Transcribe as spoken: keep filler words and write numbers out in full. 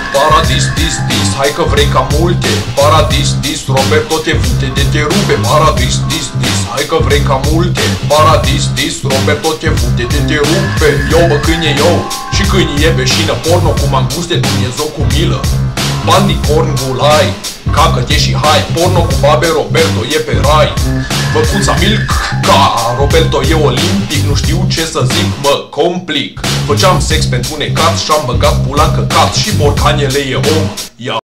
Paradis, dis, dis, hai că vrei ca multe. Paradis, dis, Roberto te vute de te rupe. Paradis, dis, dis, hai că vrei ca multe. Paradis, dis, Roberto te vute de te rupe. Yo, bă, câine, yo, și câinii e beșină. Porno cu manguste, Dumnezeu cu milă. Bandi, corn, gulai, cacă-te și hai. Porno cu babe, Roberto e pe rai. Băcuța milk, ca Roberto e olimpic. Nu știu ce să zic, mă complic. Făceam sex pentru necat și-am băgat pula în căcat. Și borcanele e om, ia